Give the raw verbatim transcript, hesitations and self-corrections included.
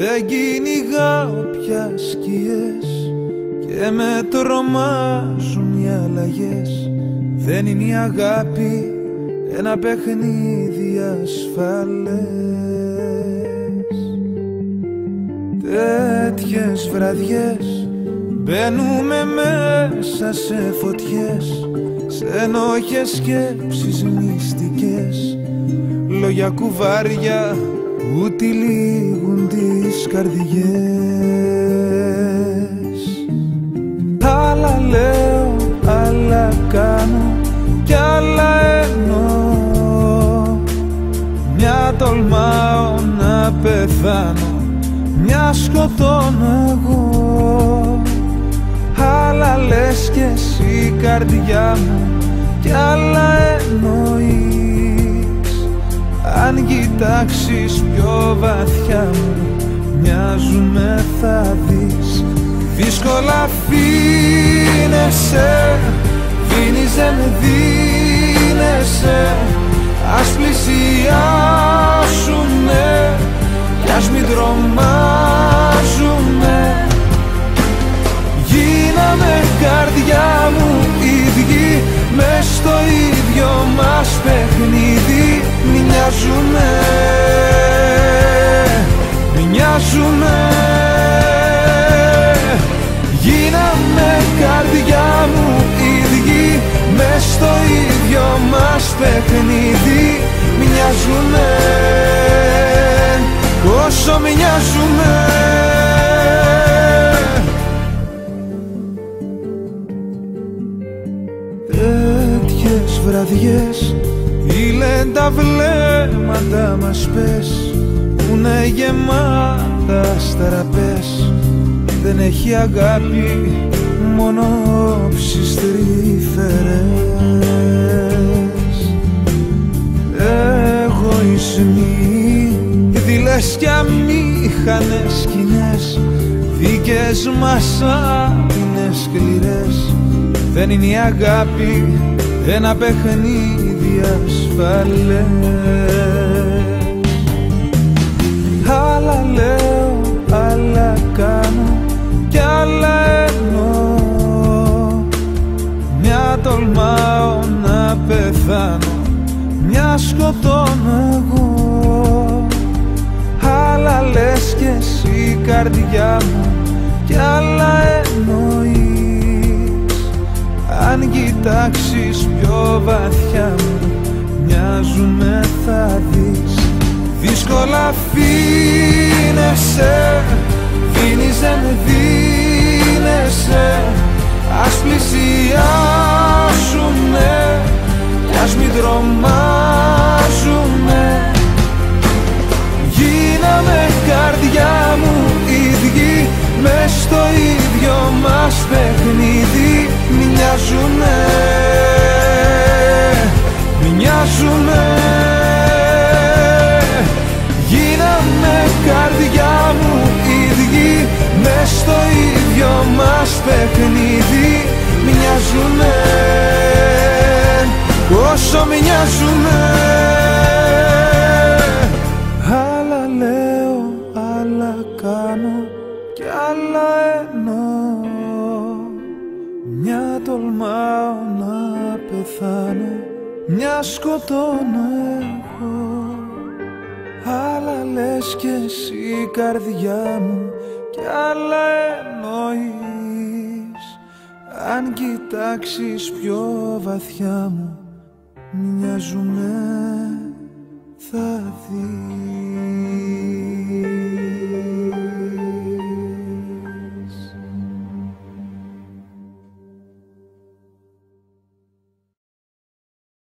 Δεν κυνηγάω πια σκιές και με τρομάζουν οι αλλαγές. Δεν είναι η αγάπη ένα παιχνίδι ασφαλές. Τέτοιες βραδιές μπαίνουμε μέσα σε φωτιές, σε ενόχες σκέψεις μυστικές, λόγια κουβάρια που τυλίγουν τις καρδιές. Άλλα λέω, άλλα κάνω κι άλλα εννοώ. Μια τολμάω να πεθάνω, μια σκοτώνω εγώ. Άλλα λες κι εσύ καρδιά μου κι άλλα εννοείς. Αν κοιτάξεις πιο βαθιά μου μοιάζουμε θα δεις. Δύσκολα φύνεσαι, φύνεις δεν δίνεσαι. Ας πλησιάσουνε κι ας μην τρομάζουνε. Γίναμε καρδιά μου ίδιοι μες στο ίδιο μας παιχνίδι. Μοιάζουνε, μοιάζουνε. Γίναμε καρδιά μου ίδιοι μες στο ίδιο μας παιχνίδι. Μοιάζουνε όσο μοιάζουνε. Τέτοιες βραδιές ήλεν τα βλέμματα μας πες, πουνε γεμάτα στραπές. Δεν έχει αγάπη, μόνο όψεις τρυφερές. Εγωισμοί, δειλές κι αμήχανες σκηνές, δικές μας άπεινες σκληρές. Δεν είναι η αγάπη ένα παιχνίδι ασφαλές. Άλλα λέω, άλλα κάνω κι άλλα εννοώ. Μια τολμάω να πεθάνω, μια σκοτώνω εγώ. Άλλα λες κι εσύ καρδιά μου κι άλλα εννοείς. Αν κοιτάξεις πιο βαθιά μου μοιάζουμε θα δεις. Δύσκολα φύνεσαι, φύνεις δεν δίνεσαι. Ας πλησιάσουνε κι ας μην τρομάζουνε. Γίναμε καρδιά μου ίδιοι μες στο ίδιο μας παιχνίδι. Μοιάζουνε, μοιάζουνε. Γίναμε καρδιά μου ίδιοι μες στο ίδιο μας παιχνίδι. Μοιάζουνε όσο μοιάζουνε. Άλλα λέω, άλλα κάνω κι άλλα εννοώ. Μια τολμάω να πεθάνω, μια σκοτώνω εγώ. Άλλα λες κι εσύ καρδιά μου κι άλλα εννοείς. Αν κοιτάξεις πιο βαθιά μου μοιάζουνε θα δεις.